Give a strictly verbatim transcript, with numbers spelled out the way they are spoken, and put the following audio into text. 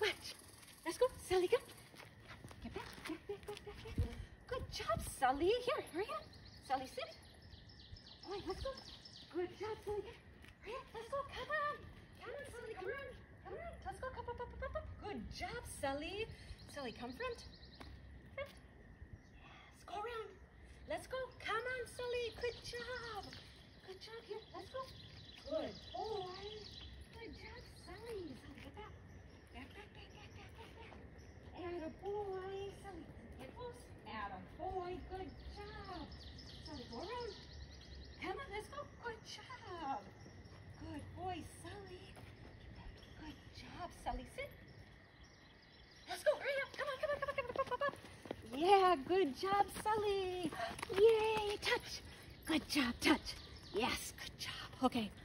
Switch. Let's go, Sully, go. Get back, back, back, back, back, back. Good job, Sully. Here, hurry up. Sully, sit. Boy, let's go. Good job, Sully. Hurry up, let's go. Come on. Come on, Sully, come on. Come on, let's go. Come up, up, up, up, up. Good job, Sully. Sully, come front. Front. Yes, go around. Let's go. Come on, Sully. Good job. Good job here. Let's go. Good boy. Good job, Sully. Sully, get back. Back, back, back, back, back, back, back. Atta boy. Sully, get close. Atta boy. Good job. Sully, go around. Come on, let's go. Good job. Good boy, Sully. Good job, Sully. Sit. Let's go. Hurry up. Come on, come on, come on, come on. Up, up, up. Yeah, good job, Sully. Yay, touch. Good job, touch. Yes, good job. Okay.